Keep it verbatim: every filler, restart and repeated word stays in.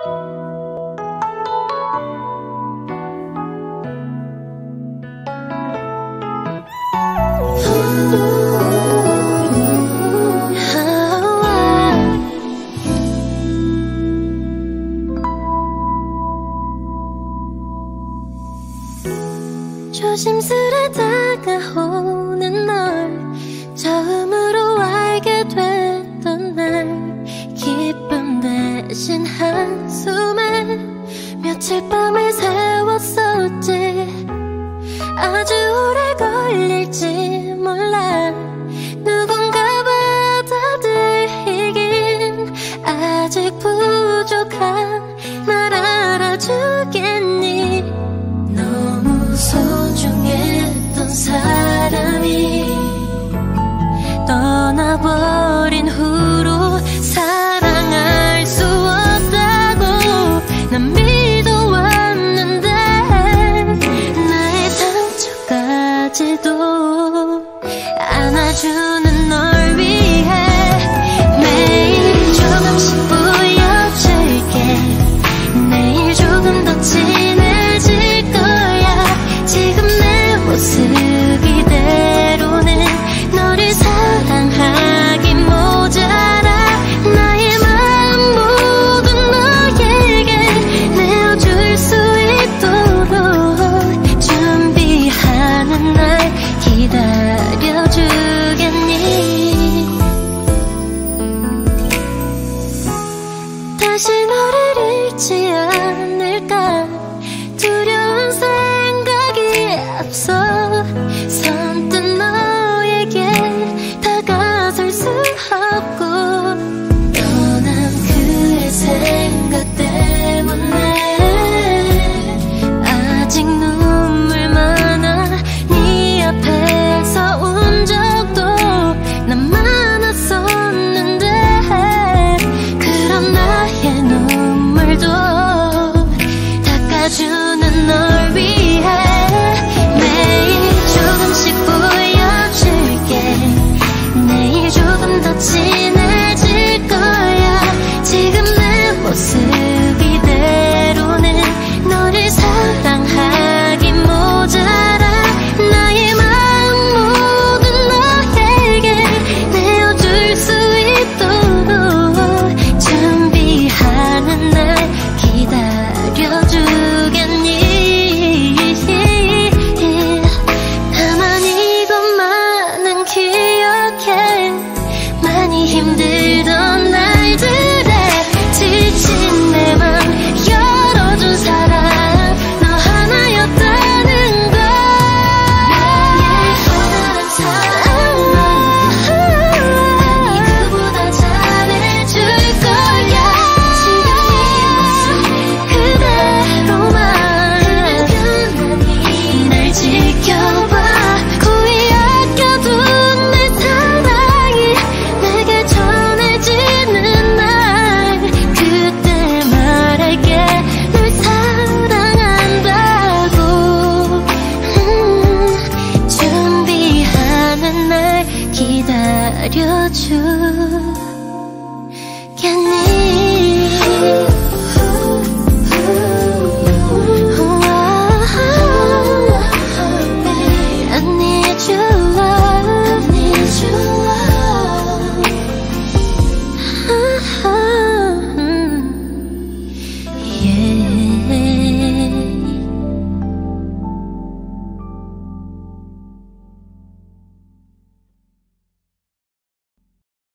조심스레 다가오는 널 처음으로 알게 됐던 날, 기쁨 대신 한숨에 며칠 밤을 새웠었지. 아주 오래 걸릴지 몰라 누군가 받아들이긴. 아직 부족한 날 알아주겠니? 너무 소중했던 사람이 떠나버린 후로 사랑할 수 없다고 난 믿어왔는데, 나의 상처까지도 안아주는 널 위해 매일 조금씩 보여줄게. 내일 조금 더 친해질 거야. 지금 내 모습 이대로는 너를 사랑하기 모자라. 나의 마음 모두 너에게 내어줄 수 있도록 준비하는 날 기다려주겠니? 다시 너를 잃지 않을까 두려운 생각이 앞서 선뜻 너에게 다가설 수 없고, 떠난 그의 생각 때문에 아직 눈물 많아. 네 앞에서 운 적도 난 많았었는데, 그런 나의 눈물도 닦아주는 널 위해 매일 조금씩 보여줄게. 내일 조금 더 친해질 거야. 지금 내 모습 이대로는 너를 사랑하기 모자라. 나의 마음 모두 너에게 내어줄 수 있도록 준비하는 날 기다려주겠니? 나만 이것만은 기억해. 많이 힘들던 날들에 지친 내 맘 열어준 사람 너 하나였다는 걸. 예쁘다는 사람 아니 그보다 잘해줄 거야. 지금 그대로만 날 지켜봐. 고이 아껴둔 내 사랑이 내게 전해지는 날, 그때 말할게 널 사랑한다고. 음, 준비하는 날 기다려주겠니?